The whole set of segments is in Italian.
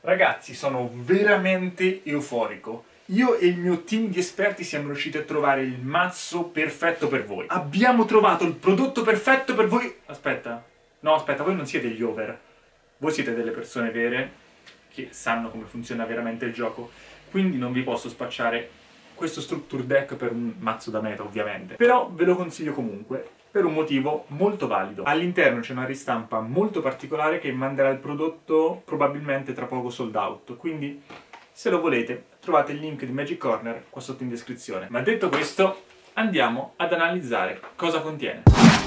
Ragazzi, sono veramente euforico. Io e il mio team di esperti siamo riusciti a trovare il mazzo perfetto per voi. Abbiamo trovato il prodotto perfetto per voi. Aspetta, voi non siete gli over. Voi siete delle persone vere che sanno come funziona veramente il gioco. Quindi non vi posso spacciare questo structure deck per un mazzo da meta, ovviamente. Però ve lo consiglio comunque, per un motivo molto valido. All'interno c'è una ristampa molto particolare che manderà il prodotto probabilmente tra poco sold out. Quindi, se lo volete, trovate il link di Magic Corner qua sotto in descrizione. Ma detto questo, andiamo ad analizzare cosa contiene.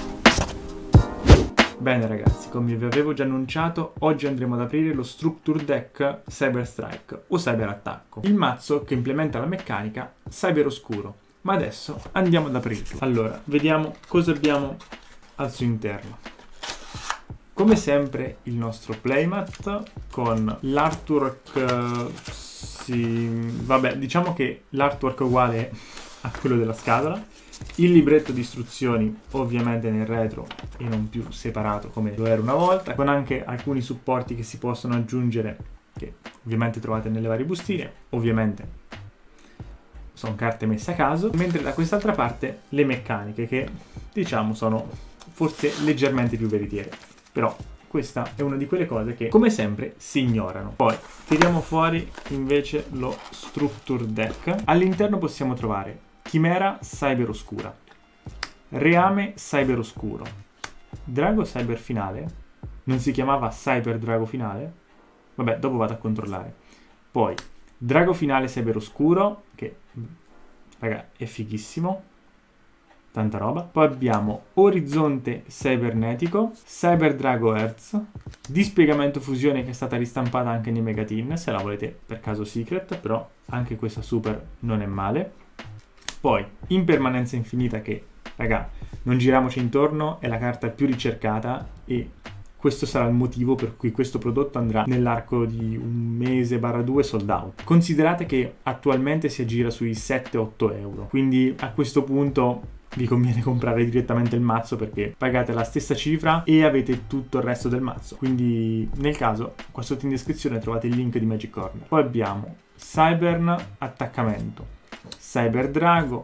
Bene ragazzi, come vi avevo già annunciato, oggi andremo ad aprire lo Structure Deck Cyber Strike o Cyber Attacco, il mazzo che implementa la meccanica Cyber Oscuro. Ma adesso andiamo ad aprirlo. Allora, vediamo cosa abbiamo al suo interno. Come sempre il nostro playmat con l'artwork, vabbè, diciamo che l'artwork è uguale a quello della scatola. Il libretto di istruzioni ovviamente nel retro e non più separato come lo era una volta, con anche alcuni supporti che si possono aggiungere, che ovviamente trovate nelle varie bustine. Ovviamente sono carte messe a caso, mentre da quest'altra parte le meccaniche, che diciamo sono forse leggermente più veritiere, però questa è una di quelle cose che come sempre si ignorano. Poi tiriamo fuori invece lo Structure Deck. All'interno possiamo trovare Chimera Cyber Oscura, Reame Cyber Oscuro, Drago Cyber Finale, non si chiamava Cyber Drago Finale? Vabbè, dopo vado a controllare. Poi Drago Finale Cyber Oscuro, che raga è fighissimo, tanta roba. Poi abbiamo Orizzonte Cybernetico, Cyber Drago Earth, Dispiegamento Fusione che è stata ristampata anche nei Megatin, se la volete per caso secret, però anche questa super non è male. Poi Impermanenza Infinita che, raga, non giriamoci intorno, è la carta più ricercata e questo sarà il motivo per cui questo prodotto andrà nell'arco di un mese/2 sold out. Considerate che attualmente si aggira sui 7-8 euro, quindi a questo punto vi conviene comprare direttamente il mazzo perché pagate la stessa cifra e avete tutto il resto del mazzo. Quindi nel caso qua sotto in descrizione trovate il link di Magic Corner. Poi abbiamo Cybern Attaccamento, Cyber Drago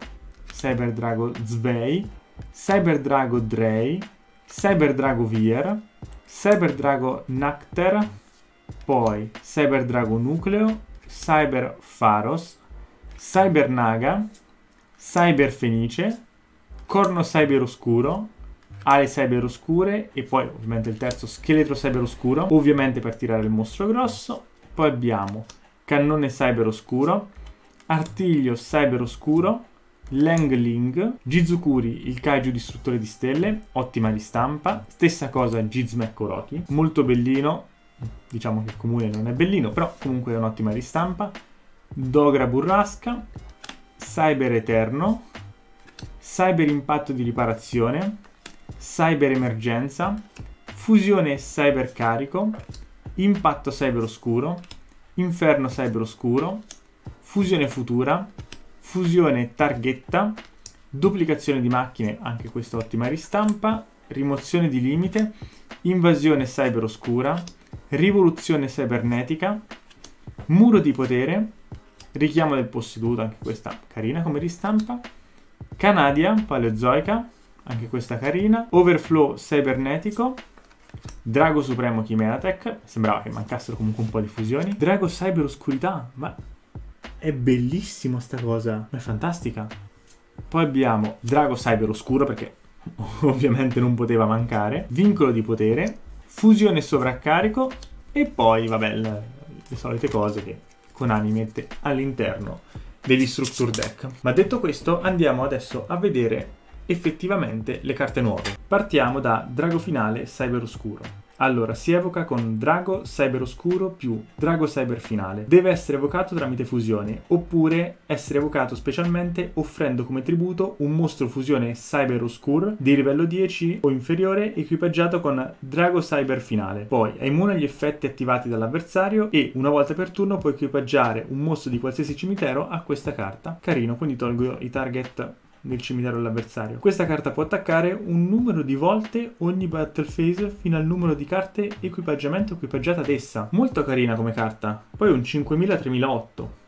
Zvei, Cyber Drago Drey, Cyber Drago Vier, Cyber Drago Nacter, poi Cyber Drago Nucleo, Cyber Pharos, Cyber Naga, Cyber Fenice, Corno Cyber Oscuro, Ale Cyber Oscure e poi ovviamente il terzo Scheletro Cyber Oscuro, ovviamente per tirare il mostro grosso. Poi abbiamo Cannone Cyber Oscuro, Artiglio Cyber Oscuro, Langling, Jizukuri, il kaiju distruttore di stelle, ottima ristampa, stessa cosa Jizmekko Roki, molto bellino, diciamo che il comune non è bellino, però comunque è un'ottima ristampa, Dogra Burrasca, Cyber Eterno, Cyber Impatto di Riparazione, Cyber Emergenza, Fusione Cyber Carico, Impatto Cyber Oscuro, Inferno Cyber Oscuro, Fusione Futura, Fusione Targhetta, Duplicazione di macchine, anche questa ottima ristampa, Rimozione di limite, Invasione Cyber Oscura, Rivoluzione Cybernetica, Muro di Potere, Richiamo del Posseduto, anche questa carina come ristampa, Canadia Paleozoica, anche questa carina, Overflow Cybernetico, Drago Supremo Chimeratech, sembrava che mancassero comunque un po' di fusioni, Drago Cyber Oscurità, ma è bellissima sta cosa, è fantastica. Poi abbiamo Drago Cyber Oscuro, perché ovviamente non poteva mancare, Vincolo di Potere, Fusione Sovraccarico e poi, vabbè, le solite cose che Konami mette all'interno degli Structure Deck. Ma detto questo, andiamo adesso a vedere effettivamente le carte nuove. Partiamo da Drago Finale Cyber Oscuro. Allora, si evoca con Drago Cyber Oscuro più Drago Cyber Finale. Deve essere evocato tramite fusione, oppure essere evocato specialmente offrendo come tributo un mostro fusione Cyber Oscuro di livello 10 o inferiore equipaggiato con Drago Cyber Finale. Poi è immune agli effetti attivati dall'avversario e una volta per turno può equipaggiare un mostro di qualsiasi cimitero a questa carta. Carino, quindi tolgo i target del cimitero dell'avversario. Questa carta può attaccare un numero di volte ogni battle phase fino al numero di carte equipaggiamento equipaggiata ad essa. Molto carina come carta. Poi un 5000-3008.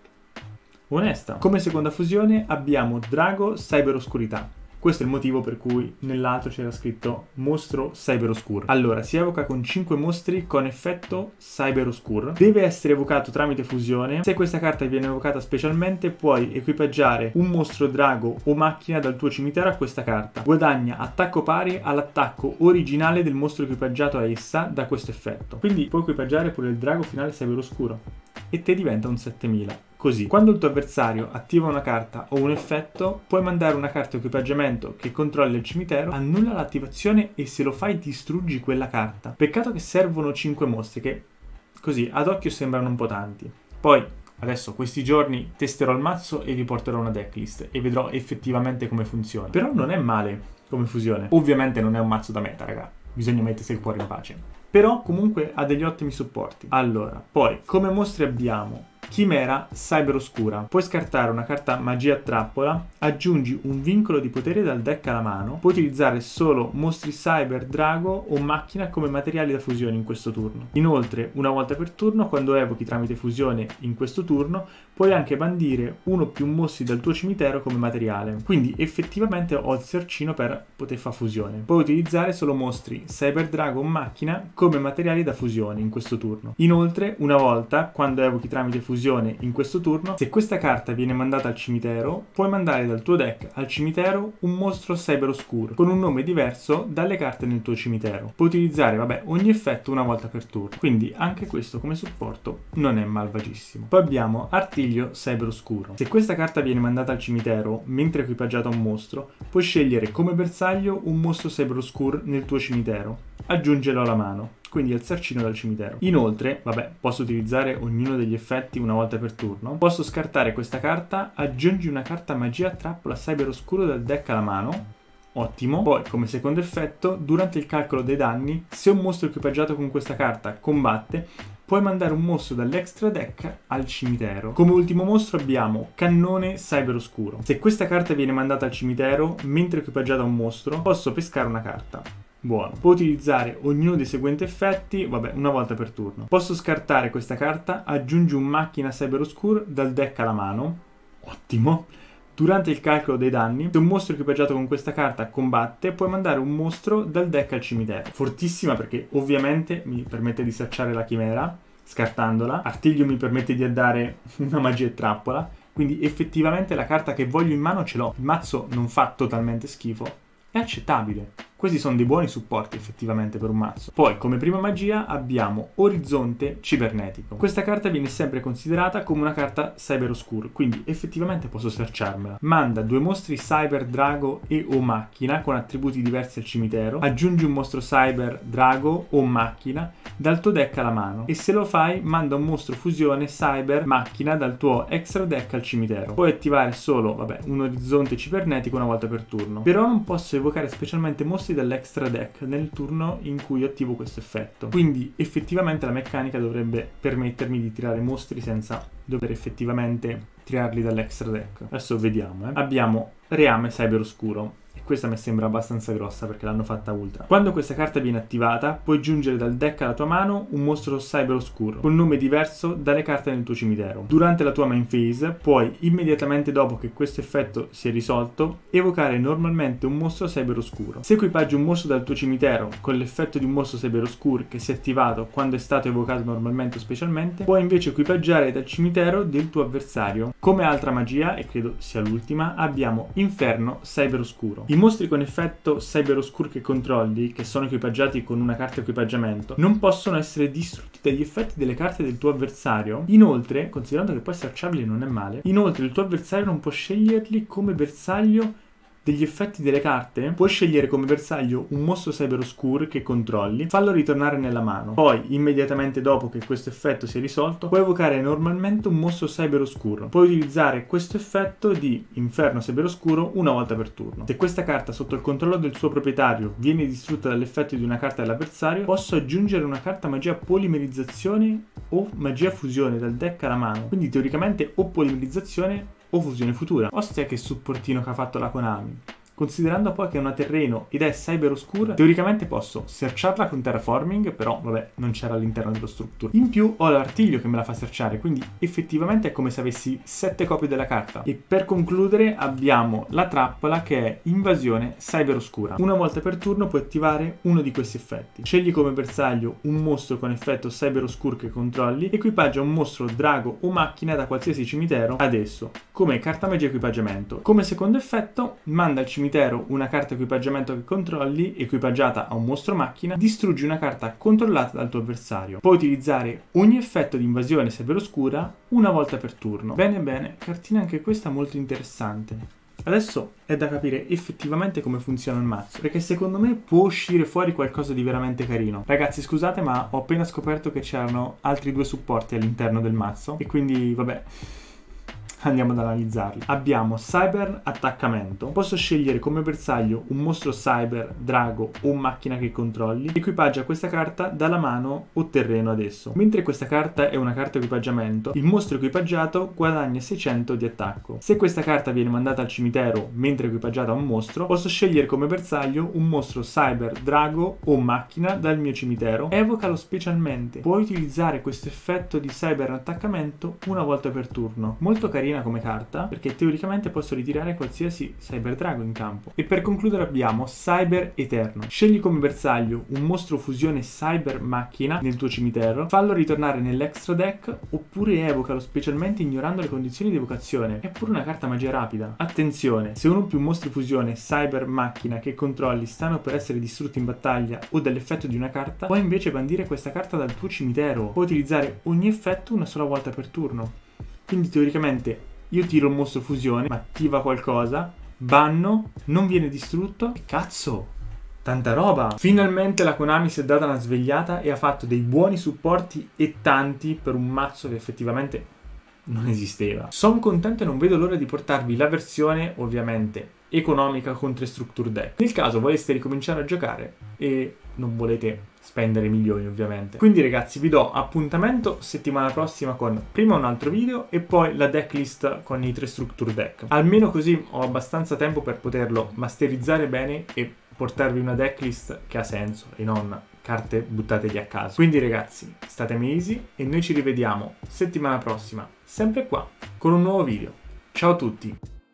Onesta. Come seconda fusione abbiamo Drago Cyber Oscurità. Questo è il motivo per cui nell'altro c'era scritto mostro Cyber Oscuro. Allora, si evoca con 5 mostri con effetto Cyber Oscuro. Deve essere evocato tramite fusione. Se questa carta viene evocata specialmente, puoi equipaggiare un mostro drago o macchina dal tuo cimitero a questa carta. Guadagna attacco pari all'attacco originale del mostro equipaggiato a essa da questo effetto. Quindi puoi equipaggiare pure il drago finale Cyber Oscuro. E te diventa un 7000. Così, quando il tuo avversario attiva una carta o un effetto, puoi mandare una carta equipaggiamento che controlla il cimitero, annulla l'attivazione e se lo fai distruggi quella carta. Peccato che servono 5 mostri, che così ad occhio sembrano un po' tanti. Poi, adesso questi giorni testerò il mazzo e vi porterò una decklist e vedrò effettivamente come funziona. Però non è male come fusione. Ovviamente non è un mazzo da meta, raga. Bisogna mettersi il cuore in pace. Però comunque ha degli ottimi supporti. Allora, poi, come mostri abbiamo Chimera Cyber Oscura. Puoi scartare una carta magia trappola, aggiungi un vincolo di potere dal deck alla mano, puoi utilizzare solo mostri cyber, drago o macchina come materiali da fusione in questo turno. Inoltre, una volta per turno, quando evochi tramite fusione in questo turno, puoi anche bandire uno o più mostri dal tuo cimitero come materiale. Quindi effettivamente ho il sercino per poter fare fusione. Puoi utilizzare solo mostri cyber, drago o macchina come materiali da fusione in questo turno. Inoltre, una volta, quando evochi tramite fusione in questo turno, se questa carta viene mandata al cimitero, puoi mandare dal tuo deck al cimitero un mostro cyber oscuro con un nome diverso dalle carte nel tuo cimitero. Puoi utilizzare, vabbè, ogni effetto una volta per turno, quindi anche questo come supporto non è malvagissimo. Poi abbiamo Artiglio Cyber Oscuro. Se questa carta viene mandata al cimitero mentre equipaggiata a un mostro, puoi scegliere come bersaglio un mostro cyber oscuro nel tuo cimitero, aggiungerlo alla mano, quindi al sarcino dal cimitero. Inoltre, vabbè, posso utilizzare ognuno degli effetti una volta per turno. Posso scartare questa carta, aggiungi una carta magia trappola cyber oscuro dal deck alla mano. Ottimo. Poi, come secondo effetto, durante il calcolo dei danni, se un mostro equipaggiato con questa carta combatte, puoi mandare un mostro dall'extra deck al cimitero. Come ultimo mostro abbiamo Cannone Cyber Oscuro. Se questa carta viene mandata al cimitero mentre equipaggiata a un mostro, posso pescare una carta. Buono. Può utilizzare ognuno dei seguenti effetti, vabbè, una volta per turno. Posso scartare questa carta, aggiungi un macchina Cyber Oscuro dal deck alla mano. Ottimo. Durante il calcolo dei danni, se un mostro equipaggiato con questa carta combatte, puoi mandare un mostro dal deck al cimitero. Fortissima perché ovviamente mi permette di sacciare la chimera, scartandola. Artiglio mi permette di addare una magia e trappola. Quindi effettivamente la carta che voglio in mano ce l'ho. Il mazzo non fa totalmente schifo. È accettabile. Questi sono dei buoni supporti effettivamente per un mazzo. Poi come prima magia abbiamo Orizzonte Cibernetico. Questa carta viene sempre considerata come una carta cyber oscuro, quindi effettivamente posso searcharmela. Manda 2 mostri cyber, drago e o macchina con attributi diversi al cimitero, aggiungi un mostro cyber, drago o macchina dal tuo deck alla mano e se lo fai manda un mostro fusione cyber, macchina dal tuo extra deck al cimitero. Puoi attivare solo, vabbè, un orizzonte cibernetico una volta per turno, però non posso evocare specialmente mostri dall'extra deck nel turno in cui attivo questo effetto. Quindi effettivamente la meccanica dovrebbe permettermi di tirare mostri senza dover effettivamente tirarli dall'extra deck. Adesso vediamo. Abbiamo Reame Cyber Oscuro. Questa mi sembra abbastanza grossa perché l'hanno fatta ultra. Quando questa carta viene attivata, puoi aggiungere dal deck alla tua mano un mostro cyber oscuro con nome diverso dalle carte nel tuo cimitero. Durante la tua main phase, puoi immediatamente dopo che questo effetto si è risolto, evocare normalmente un mostro cyber oscuro. Se equipaggi un mostro dal tuo cimitero con l'effetto di un mostro cyber oscuro che si è attivato quando è stato evocato normalmente o specialmente, puoi invece equipaggiare dal cimitero del tuo avversario. Come altra magia, e credo sia l'ultima, abbiamo Inferno Cyber Oscuro. I mostri con effetto cyber oscuro che controlli, che sono equipaggiati con una carta equipaggiamento, non possono essere distrutti dagli effetti delle carte del tuo avversario. Inoltre, considerando che poi searchabili non è male, inoltre il tuo avversario non può sceglierli come bersaglio degli effetti delle carte. Puoi scegliere come bersaglio un mostro cyber oscuro che controlli, fallo ritornare nella mano. Poi, immediatamente dopo che questo effetto si è risolto, puoi evocare normalmente un mostro cyber oscuro. Puoi utilizzare questo effetto di Inferno Cyber Oscuro una volta per turno. Se questa carta sotto il controllo del suo proprietario viene distrutta dall'effetto di una carta dell'avversario, posso aggiungere una carta magia polimerizzazione o magia fusione dal deck alla mano. Quindi teoricamente o polimerizzazione o fusione futura. Ostia che supportino che ha fatto la Konami. Considerando poi che è una terreno ed è cyber oscura, teoricamente posso searcharla con terraforming, però vabbè, non c'era all'interno dello structure. In più ho l'artiglio che me la fa searchare, quindi effettivamente è come se avessi 7 copie della carta. E per concludere abbiamo la trappola che è invasione cyber oscura. Una volta per turno puoi attivare uno di questi effetti. Scegli come bersaglio un mostro con effetto cyber oscuro che controlli, equipaggia un mostro, drago o macchina da qualsiasi cimitero ad esso, come carta magia equipaggiamento. Come secondo effetto, manda al cimitero una carta equipaggiamento che controlli, equipaggiata a un mostro macchina, distruggi una carta controllata dal tuo avversario. Puoi utilizzare ogni effetto di invasione cyberoscura una volta per turno. Bene bene, cartina anche questa molto interessante. Adesso è da capire effettivamente come funziona il mazzo, perché secondo me può uscire fuori qualcosa di veramente carino. Ragazzi, scusate, ma ho appena scoperto che c'erano altri 2 supporti all'interno del mazzo e quindi vabbè, andiamo ad analizzarli. Abbiamo cyber attaccamento. Posso scegliere come bersaglio un mostro cyber, drago o macchina che controlli. Equipaggia questa carta dalla mano o terreno ad esso. Mentre questa carta è una carta equipaggiamento, il mostro equipaggiato guadagna 600 di attacco. Se questa carta viene mandata al cimitero mentre equipaggiata a un mostro, posso scegliere come bersaglio un mostro cyber, drago o macchina dal mio cimitero. Evocalo specialmente. Puoi utilizzare questo effetto di cyber attaccamento una volta per turno. Molto carino come carta, perché teoricamente posso ritirare qualsiasi cyber drago in campo. E per concludere abbiamo cyber eterno. Scegli come bersaglio un mostro fusione cyber macchina nel tuo cimitero, fallo ritornare nell'extra deck oppure evocalo specialmente ignorando le condizioni di evocazione. È pure una carta magia rapida. Attenzione, se uno o più mostri fusione cyber macchina che controlli stanno per essere distrutti in battaglia o dall'effetto di una carta, puoi invece bandire questa carta dal tuo cimitero. Puoi utilizzare ogni effetto una sola volta per turno. Quindi teoricamente io tiro un mostro fusione, ma attiva qualcosa, banno, non viene distrutto. Che cazzo! Tanta roba! Finalmente la Konami si è data una svegliata e ha fatto dei buoni supporti e tanti per un mazzo che effettivamente non esisteva. Sono contento e non vedo l'ora di portarvi la versione, ovviamente, economica con 3 structure deck. Nel caso voleste ricominciare a giocare e non volete spendere milioni, ovviamente. Quindi ragazzi, vi do appuntamento settimana prossima con prima un altro video e poi la decklist con i 3 structure deck. Almeno così ho abbastanza tempo per poterlo masterizzare bene e portarvi una decklist che ha senso e non carte buttate lì a caso. Quindi ragazzi, statemi easy e noi ci rivediamo settimana prossima, sempre qua, con un nuovo video. Ciao a tutti!